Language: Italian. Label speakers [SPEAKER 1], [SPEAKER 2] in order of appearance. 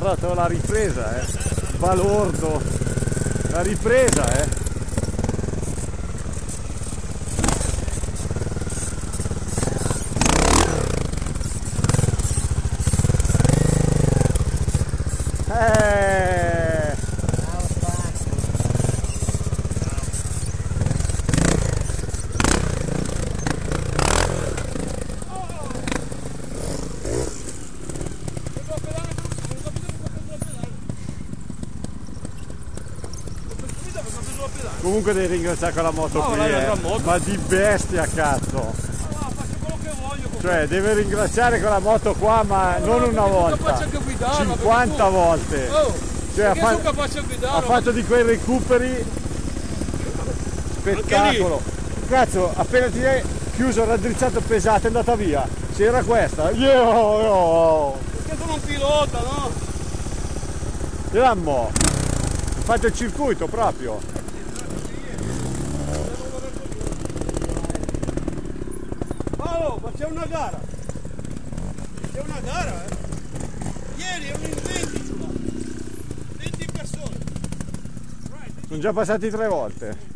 [SPEAKER 1] trovato la ripresa, balordo, la ripresa, Comunque devi ringraziare quella moto qui, ma di bestia, cazzo!
[SPEAKER 2] Faccio quello che voglio.
[SPEAKER 1] Cioè, deve ringraziare quella moto qua, ma non una volta, 50 volte! Cioè, ha fatto di quei recuperi spettacolo! Cazzo, appena ti hai chiuso il raddrizzato pesato è andata via! C'era questa!
[SPEAKER 2] Perché sono un pilota, no?
[SPEAKER 1] Lammo! Ha fatto il circuito proprio!
[SPEAKER 2] Ma c'è una gara! C'è una gara, Ieri erano in 20 giù là! 20 persone!
[SPEAKER 1] Sono già passati 3 volte.